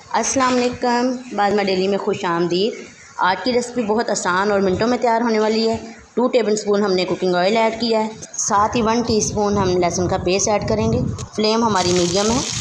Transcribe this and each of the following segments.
अस्सलाम वालेकुम, बाज़मा डेली में खुश आमदीद। आज की रेसिपी बहुत आसान और मिनटों में तैयार होने वाली है। 2 टेबलस्पून हमने कुकिंग ऑयल ऐड किया है, साथ ही 1 टीस्पून हम लहसुन का पेस्ट ऐड करेंगे। फ्लेम हमारी मीडियम है।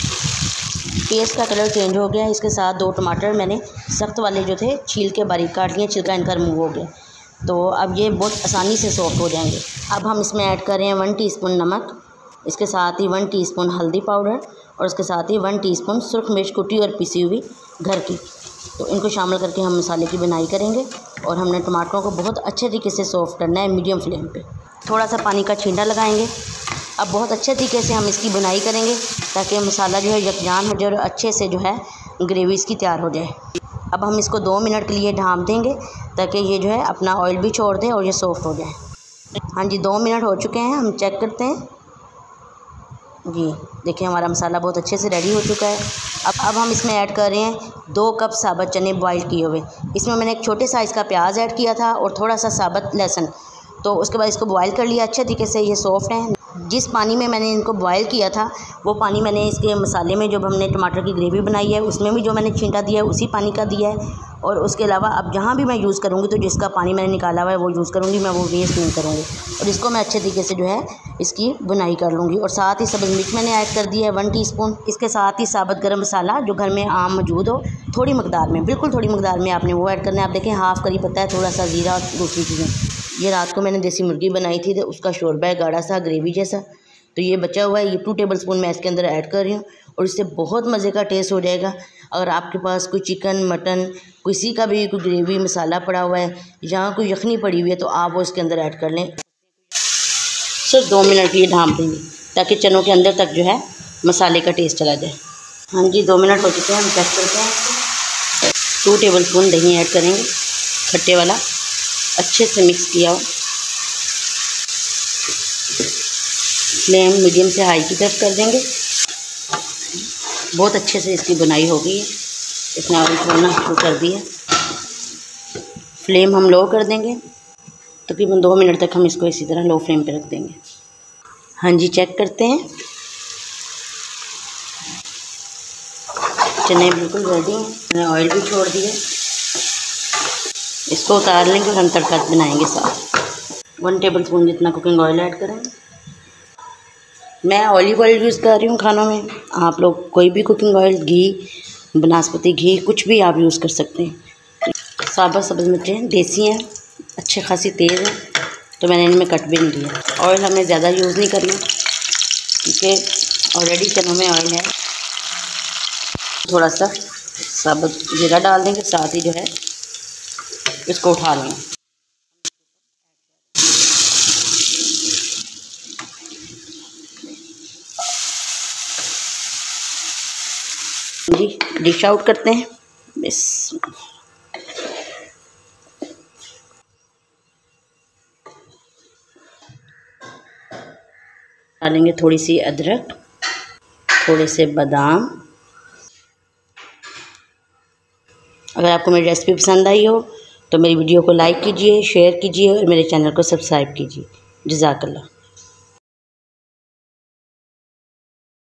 पेस्ट का कलर चेंज हो गया है। इसके साथ 2 टमाटर मैंने सख्त वाले जो थे छील के बारीक काट लिए, छिलका इनका रिमूव हो गया। तो अब ये बहुत आसानी से सॉफ्ट हो जाएंगे। अब हम इसमें ऐड कर रहे हैं 1 टीस्पून नमक, इसके साथ ही 1 टीस्पून हल्दी पाउडर और इसके साथ ही 1 टीस्पून सुरख मिर्च कुटी और पिसी हुई घर की। तो इनको शामिल करके हम मसाले की बुनाई करेंगे और हमने टमाटरों को बहुत अच्छे तरीके से सॉफ्ट करना है मीडियम फ्लेम पे। थोड़ा सा पानी का छींटा लगाएंगे। अब बहुत अच्छे तरीके से हम इसकी बुनाई करेंगे ताकि मसाला जो है यकजान हो जाए और अच्छे से जो है ग्रेवी इसकी तैयार हो जाए। अब हम इसको 2 मिनट के लिए ढाँप देंगे ताकि ये जो है अपना ऑयल भी छोड़ दे और ये सॉफ्ट हो जाए। हाँ जी, 2 मिनट हो चुके हैं। हम चेक करते हैं जी, देखिए हमारा मसाला बहुत अच्छे से रेडी हो चुका है। अब हम इसमें ऐड कर रहे हैं 2 कप साबुत चने बॉईल किए हुए। इसमें मैंने एक छोटे साइज़ का प्याज ऐड किया था और थोड़ा सा साबुत लहसुन। तो उसके बाद इसको बॉईल कर लिया अच्छे तरीके से। ये सॉफ्ट हैं। जिस पानी में मैंने इनको बॉईल किया था वो पानी मैंने इसके मसाले में, जब हमने टमाटर की ग्रेवी बनाई है उसमें भी जो मैंने छींटा दिया है उसी पानी का दिया है। और उसके अलावा अब जहाँ भी मैं यूज़ करूँगी तो जिसका पानी मैंने निकाला हुआ है वो यूज़ करूँगी, मैं वो वेस्ट नहीं करूँगी। और इसको मैं अच्छे तरीके से जो है इसकी बुनाई कर लूँगी। और साथ ही सब्ज़ मिर्च मैंने ऐड कर दिया है 1 टीस्पून। इसके साथ ही साबुत गरम मसाला जो घर में आम मौजूद हो, थोड़ी मकदार में, बिल्कुल थोड़ी मकदार में आपने वो ऐड करना है। आप देखें हाफ़ करी पत्ता है, थोड़ा सा ज़ीरा और दूसरी चीज़ें। ये रात को मैंने देसी मुर्गी बनाई थी तो उसका शोरबा है गाढ़ा सा ग्रेवी जैसा, तो ये बचा हुआ है। ये 2 टेबलस्पून मैं इसके अंदर ऐड कर रही हूँ और इससे बहुत मज़े का टेस्ट हो जाएगा। अगर आपके पास कोई चिकन, मटन, किसी का भी कोई ग्रेवी मसाला पड़ा हुआ है या कोई यखनी पड़ी हुई है तो आप वो इसके अंदर ऐड कर लें। सिर्फ 2 मिनट के लिए ढाँप देंगे ताकि चनों के अंदर तक जो है मसाले का टेस्ट चला जाए। हाँ जी, 2 मिनट हो चुके हैं। हम चेक करते हैं। 2 टेबलस्पून दही ऐड करेंगे खट्टे वाला, अच्छे से मिक्स किया हो। फ्लेम मीडियम से हाई की तरफ कर देंगे। बहुत अच्छे से इसकी बुनाई हो गई है। इसने ऑयल छोड़ना शुरू कर दिया। फ्लेम हम लो कर देंगे। तकरीबन 2 मिनट तक हम इसको इसी तरह लो फ्लेम पे रख देंगे। हाँ जी, चेक करते हैं। चने बिल्कुल रेडी हैं। मैंने ऑयल भी छोड़ दिया। इसको उतार लेंगे और हम तड़का बनाएंगे साथ। 1 टेबलस्पून जितना कुकिंग ऑयल ऐड करेंगे। मैं ऑलिव ऑयल यूज़ कर रही हूँ खानों में। आप लोग कोई भी कुकिंग ऑयल, घी, बनास्पति घी, कुछ भी आप यूज़ कर सकते हैं। साबुत सब्ज़ मिर्चें देसी हैं, अच्छे खासी तेज़ हैं, तो मैंने इनमें कट भी नहीं दिया। ऑयल हमें ज़्यादा यूज़ नहीं करना क्योंकि ऑलरेडी चनों में ऑयल है। थोड़ा सा साबुत जीरा डाल देंगे, साथ ही जो है इसको उठा लेंगे। जी, डिश आउट करते हैं। बस डालेंगे थोड़ी सी अदरक, थोड़े से बादाम। अगर आपको मेरी रेसिपी पसंद आई हो तो मेरी वीडियो को लाइक कीजिए, शेयर कीजिए और मेरे चैनल को सब्सक्राइब कीजिए। जज़ाकल्लाह।